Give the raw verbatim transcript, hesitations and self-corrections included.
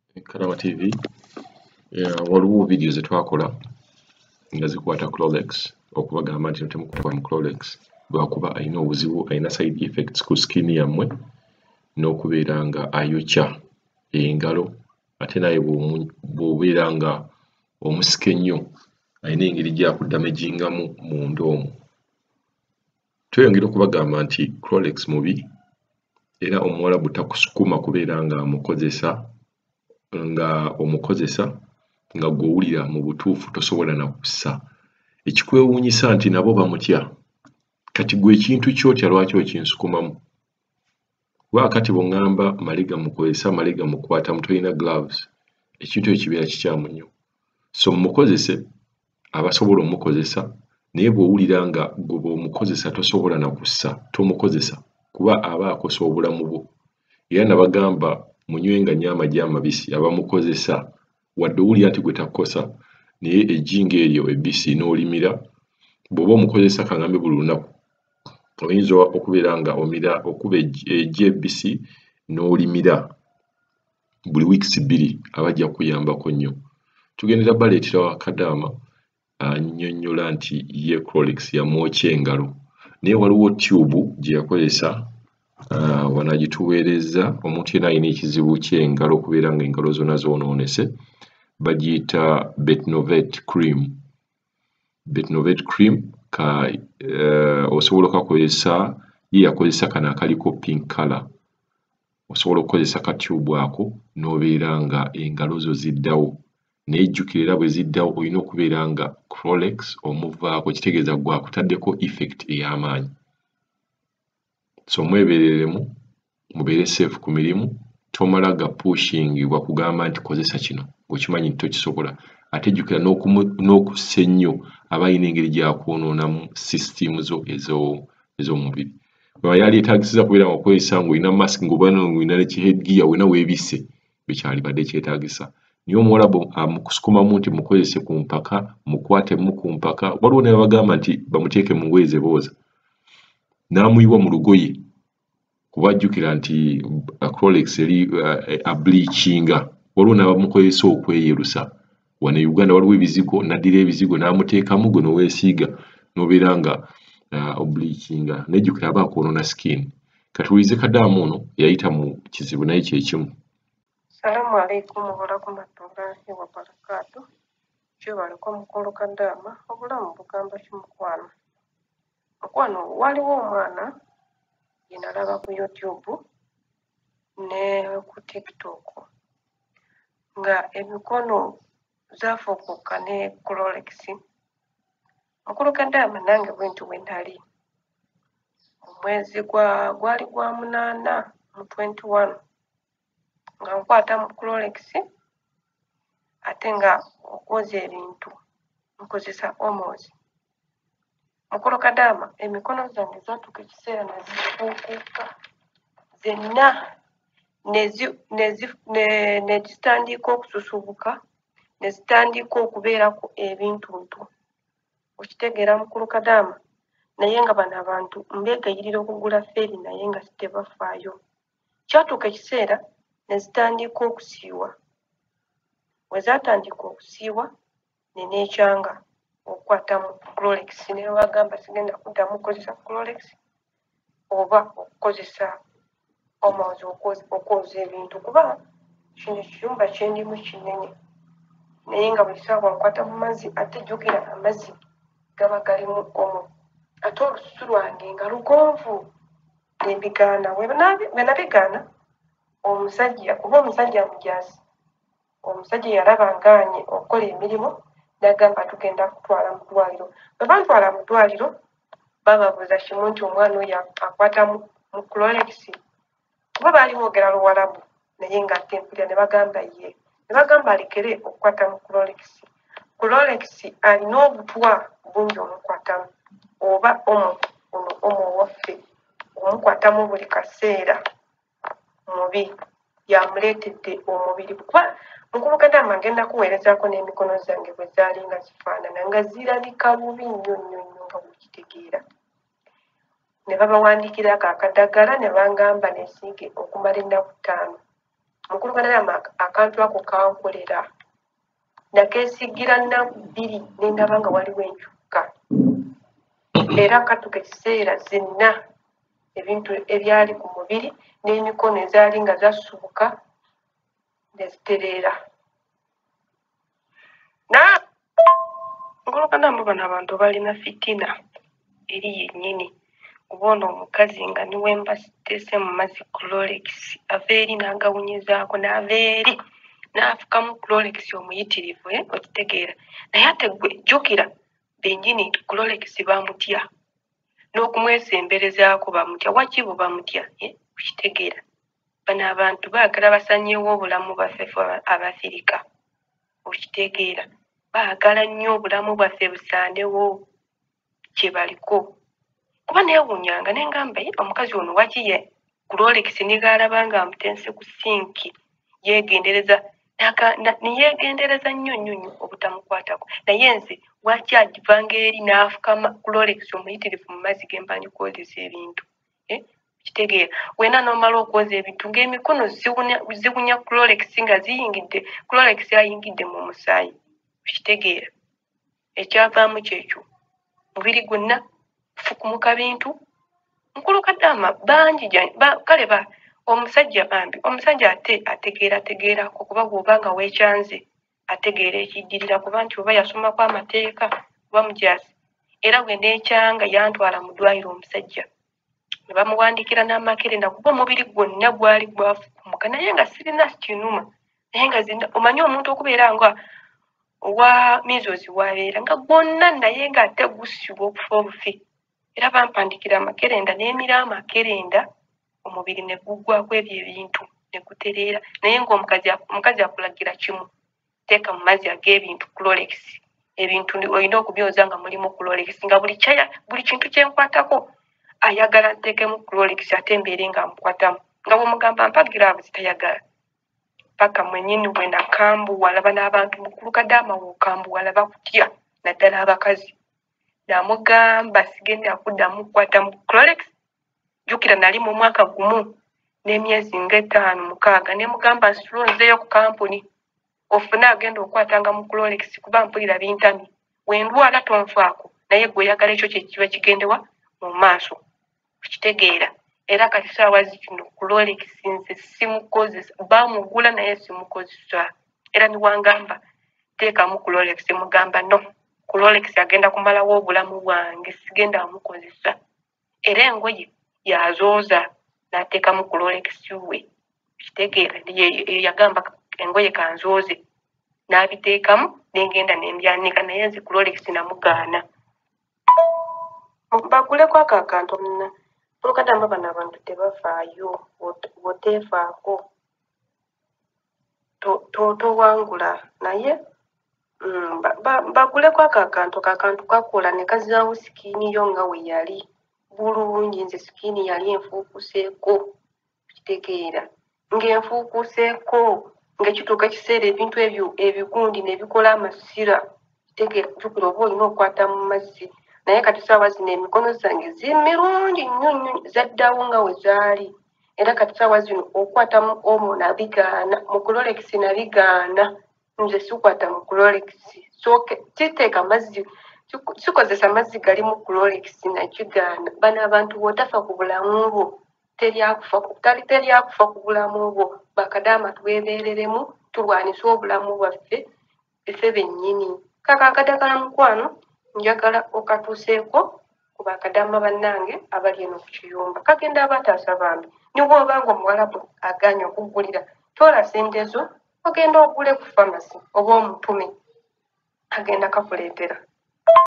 Karama T V yeah, waliwo video ze twakola nga zikwata Clorox okubagamba nti temukuba mu Clorox lwakuba alina obuzibu, alina side effects ku skin yammwe n'okubeera nga ayokya engalo ate naye bw'obeera nga omusika ennyo alina engeri gy'akudamagingamu munda omwo. Tweyongera okubagamba nti Clorox mubi era Omuwarabu takusukuma kubeera nga amukozesa nga omukozesa nga gw'owulira mu butuufu tosobola na kussa. Ekikwewuunyisa nti nabo bamutya. Kati gwe ekintu ky'otya lwaki okinsukumamu? Waakati bw'oŋŋamba maliga mukozesa maliga mukwata mu tolina gloves, ekintu ekyo kibeera kikyamu nnyo. So mumukozese abasobola omukozesa, naye bw'owulira nga gwe bw'omukozesa tosobola na kussa, tomukozesa kuba aba akosa obulamu bwo. Era nabagamba munywenga nnyo amagi amabisi abamukozesa wadde owulira nti gwe takukosa naye eggi ng'eryo ebbisi n'olimira, bw'oba omukozesa kaŋŋambe buli lunaku oyinza okubeera nga omira okuba eggi ebbisi n'olimira buli wiikisi bbiri, aba ajja kukuyambako nnyo. Tugendera baleetera wa Kadaama annyonnyola nti ye Clorox yamwokya engalo, naye waliwo tube gye yakozesa uh, wanagituweereza omuntu yenna alina ekizibu ky'engalo okubeera nga engalo zonna zoonoonese, bagiyita Betnovate cream. Betnovate cream ka uh, osobola okakozesa, ye yakozesa kano akaliko pink color. Osobola okukozesa ka tube ako n'obeera nga engalo zo ziddawo, naye jjukira era bwe ziddawo olina okubeera nga Clorox omuvaako, kitegeeza gwakutaddeko effect ey'amaanyi. So mwebeereremu, mubeere safe ku mirimu, tomala ga pushing bwakugamba nti kozesa kino okimanyi nti tokisobola, ate jjukira n'okussa ennyo aba alina engeri gy'akwonoonamu system zo ez'omubiri. Bwe yali yeetaagisiza kubeera nga okozesa ng'olina mask ng'oba ng'olina ne ki-headgear wonna weebisse, bekyalibadde kyetaagisa. Naye Omuwarabu amukusukumamu nti mukozese ku mpaka, mukwatemu ku mpaka. Waliwo ne bagamba nti bamuteeke mu ngoye ze booza, n'amuyiwa mu lugoye kuba ajjukira nti Clorox eri ableachinga. Waliwo n'abamukozesa okweyerusa. Wano e Uganda waliwo ebizigo, n'addira ebizigo n'amuteekamu gwe n'oweesiiga n'obeera nga obleachinga. Nejjukira aba akwonoona skin. Katuwulize Kadaama ono yayita mu kizibu naye kye kimu. Salamu alaikum warahmatullahi wabarakatuh. Kyebaliko mukulu Kadaama, obulamu bugamba kimukwano. Mukwano waliwo omwana ye nalaba ku YouTube ne ku TikTok nga emikono zaafuukuka ne Clorox. Mukulu Kadaama nange bwentyo bwe ntali. Omwezi gwa gwali gwa munaana mu twenty-one nga nkwata mu Clorox ate nga okwoza ebintu nkozesa Omos. Mukulu Kadaama emikono zange zaatuuka ekiseera ne zifuukuuka zenna ne zitandika okususubuka ne zitandika okubeerako ebintuntu. Okitegeera Mukulu Kadaama, naye nga bano abantu mbeegayirira okugula feeri naye nga tebafaayo. Kyatuuka ekiseera ne zitandika okusiiwa. Bwe zaatandika okusiiwa ne neekyanga okukwatamu Clorox ne bagamba sigenda kuddamu kukozesa Clorox oba okukozesa Omos okwoza ebintu kuba kino ekiyumba kye ndimu kinene, naye nga buli ssaawa nkwata mu mazzi ate jjukira amazzi gaba galimu Omo. Ate olususu lwange nga lugonvu ne mbigaana. Bwe nabigaana omusajja kuba omusajja mujaasi, omusajja yalaba ngaanye okukola emirimu n'agamba tugenda kutwala mu ddwaliro. Bwe bantwala mu ddwaliro bababuuza kimu nti omwana oyo akwata mu Clorox kuba baali boogera Luwarabu naye nga ate mpulira ne bagamba ye, ne bagamba alekere okukwata mu Clorox. Clorox alina obutwa bungi omukwatamu oba Omo ono Omo waffe omukwatamu buli kaseera mubi, yamuleetedde omubiri kuba Mukulu Kadaama agenda kuweerezaako n'emikono zange bwe zaali nga zifaanana nga zirabika bubi nnyo nnyo nnyo nga bw'okitegeera. Ne babawandiikira ako akadagala ne bangamba neesiige okumala ennaku ttaano. Mukulu Kadaama akantu ako kankolera nakeesigira nnaku bbiri ne ndaba nga waliwo enkyuka era katuka ekiseera zenna ebintu ebyali ku mubiri n'emikono ezaali nga zasubuka ne zitereera na ngolokadambo bano abantu balina fitina eri yennyini kuba ono omukazi nga niwe mbasiteese mu mazzi Clorox ava eri n'agawunyizaako n'ava eri n'afukamu Clorox omuyitirivu okitegeera naye ate ggwe jjukira bennyini Clorox bamutya n'okumwesemberezaako bamutya wakibo bamutya okitegeera bano abantu baagala basanyeewo obulamu bwaffe Abafirika okitegeera baagala nnyo obulamu bwaffe busaanewo kye baliko kuba neewuunyanga ne ngamba omukazi ono wakiye Clorox nigaalaba nga amutense ku sinki yeegendereza neyeegendereza nnyo nnyo nnyo obutamukwatako naye nze waki agivanga eri n'afukama Clorox omuyitirivu mu mazzi ge mba nyikwozesa ebintu kitegeera wena n'omala okwoza ebintu ng'emikono ziwunya Clorox nga ziyingidde Clorox ayingidde mu musaayi kitegeera ekyavaamu kyekyo mubiri gwonna fukumuka bintu nkulukadama bangi kale ba omusajja bambi omusajja ate ategeera ategeerako kuba bw'obanga weekyanze ategeera ekiddirira kuba nti oba yasomako amateeka kuba mujaasi era bwe neekyanga yantwala mu ddwaliro omusajja ne bamuwandikira n'amakerenda kuba omubiri gwonna gwali gwafukumuka naye nga sirina kinuma naye nga zina omanyi omuntu okubeera nga owa mizozi wabeera nga gwonna naye nga ate gusiba okufa obufi era bampandikira amakerenda n'emira amakerenda omubiri ne guggwako ebyo ebintu ne gutereera naye ng'omukazi omukazi akulagira kimu teeka mu mazzi ag'ebintu Clorox ebintu olina okubyoza nga mulimu Clorox nga buli kyaya buli kintu kye nkwatako ayagala nteekemu Clorox ate mbeere nga mukwatamu nga bw'omugamba mpa giraavu zitayagala paka mwennyini bwe nakambuwala n'abantu mukulu Kadaama w'okambuwala bakutya naddala abakazi namugamba sigenda kuddamu kukwatamu Clorox jjukira nali mu mwaka gumu n'emyezi ng'etaano mukaaga ne mugamba nsitulonzeeyo ku kampuni ofune agenda okwatanga mu Clorox kuba mpulira bintamye wendwala tonfaako naye gwe oyagala ekyo kye kiba kigendewa mu maaso okitegeera era kati saawa zino Clorox nze simukozesa baamugula naye simukozesa era niwangamba teekamu Clorox mugamba no Clorox agenda kumalawo obulamu bwange sigenda amukozesa era engoye yazooza n'ateekamu Clorox we kitegeera yagamba engoye kanzooze n'abiteekamu n'engenda n'embyanika naye nzi Clorox namugaana baguleko ako akantu muna olukadamba bano abantu tebafaayo bwoteefaako towangula naye baguleko ako akantu kakantu kakola ne kazaawo sikiini yo nga we yali bulungi nze sikiini yali enfuukuseeko kitegeera ng'enfuukuseeko ng'ekituuka ekiseera ebintu ebyo ebigundi ne bikola amasira kitegeera jjukira oba olina okukwata mu mazzi naye kati saawa zino emikono zange zimirungi nnyo nnyo zaddawo nga we zaali era kati saawa zino okwata mu omo nabigaana mu Clorox nabigaana nze sikwata mu Clorox soke kiteeka mazzi sikozesa mazzi gali mu Clorox nakigaana bano abantu bw'otafa ku bulamu bwo teryakufa tali teryakufa ku bulamu bwo bakadaama twebeereremu tulwanise obulamu bwaffe ffe bennyini kaka akadagala mukwano njagala okatuuseeko ku bakadaama bannange abali eno ku kiyumba kagenda abataasa bambi ni bw'obanga omuwalabu aganya okuggulira toola sente zo ogenda ogule ku famasi oba omutume agenda kakuleetera